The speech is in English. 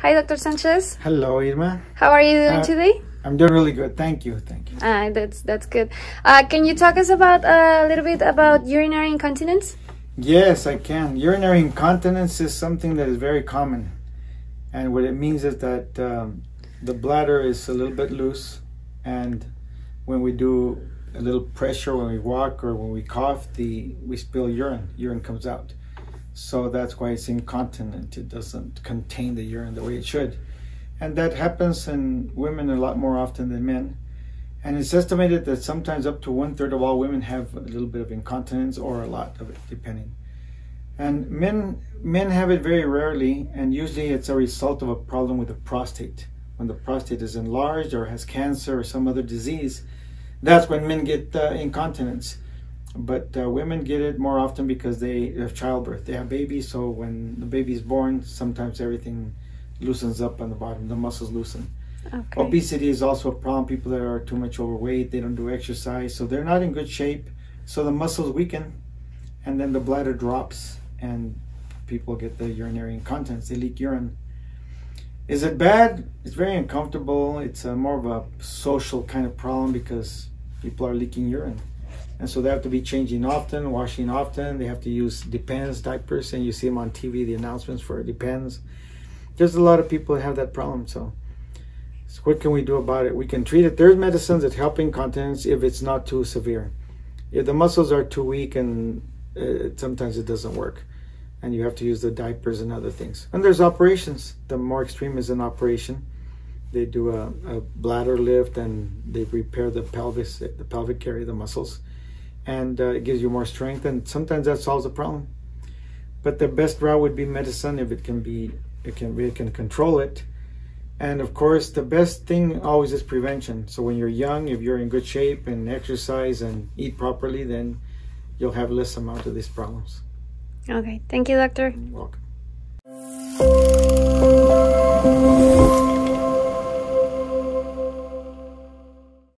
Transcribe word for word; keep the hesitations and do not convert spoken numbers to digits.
Hi, Doctor Sanchez. Hello, Irma. How are you doing uh, today? I'm doing really good. Thank you. Thank you. Uh, that's that's good. Uh, can you talk us about uh, a little bit about urinary incontinence? Yes, I can. Urinary incontinence is something that is very common. And what it means is that um, the bladder is a little bit loose. And when we do a little pressure, when we walk or when we cough, the we spill urine. Urine comes out. So that's why it's incontinent. It doesn't contain the urine the way it should. And that happens in women a lot more often than men. And it's estimated that sometimes up to one third of all women have a little bit of incontinence or a lot of it, depending. And men men have it very rarely, and usually it's a result of a problem with the prostate. When the prostate is enlarged or has cancer or some other disease, that's when men get uh, incontinence. But uh, women get it more often because they have childbirth. They have babies, so when the baby is born, sometimes everything loosens up on the bottom, the muscles loosen. Okay. Obesity is also a problem. People that are too much overweight, they don't do exercise, so they're not in good shape. So the muscles weaken, and then the bladder drops, and people get the urinary incontinence. They leak urine. Is it bad? It's very uncomfortable. It's a more of a social kind of problem because people are leaking urine. And so they have to be changing often, washing often. They have to use Depends diapers, and you see them on T V, the announcements for Depends. There's a lot of people that have that problem. So, so what can we do about it? We can treat it. There's medicines that help incontinence if it's not too severe. If the muscles are too weak, and uh, sometimes it doesn't work, and you have to use the diapers and other things. And there's operations. The more extreme is an operation. They do a, a bladder lift, and they repair the pelvis, the pelvic area, the muscles. And uh, it gives you more strength, and sometimes that solves the problem. But the best route would be medicine if it can be, it can it can control it. And of course, the best thing always is prevention. So when you're young, if you're in good shape and exercise and eat properly, then you'll have less amount of these problems. Okay, thank you, doctor. You're welcome.